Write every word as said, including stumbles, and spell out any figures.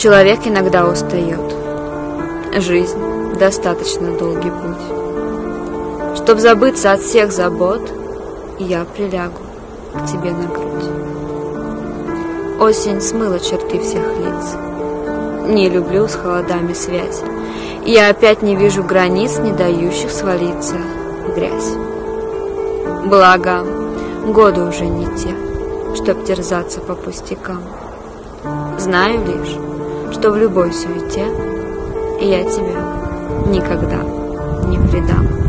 Человек иногда устает. Жизнь — достаточно долгий путь. Чтоб забыться от всех забот, я прилягу к тебе на грудь. Осень смыла черты всех лиц. Не люблю с холодами связь. Я опять не вижу границ, не дающих свалиться в грязь. Благо, годы уже не те, чтоб терзаться по пустякам. Знаю лишь, что в любой суете я тебя никогда не предам.